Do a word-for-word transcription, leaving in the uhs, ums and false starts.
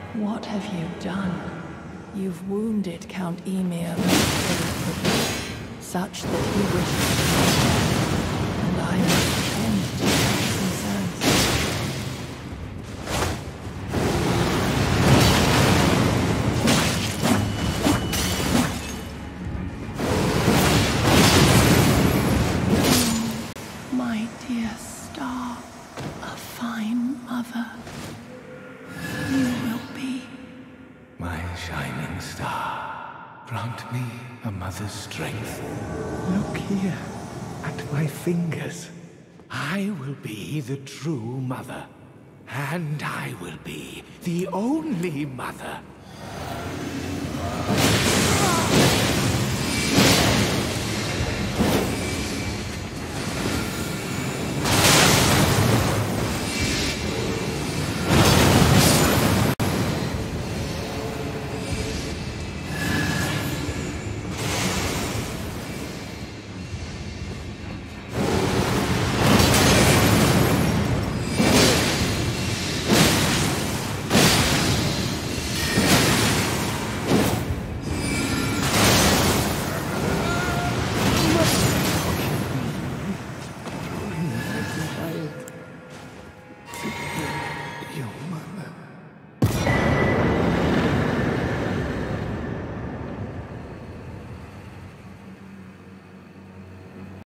What have you done? You've wounded Count Ymir such that he wishes to die, and I must tend to his concerns. Oh, my dear star, a fine mother. You will be. My shining star, grant me a mother's strength. Look here, at my fingers. I will be the true mother. And I will be the only mother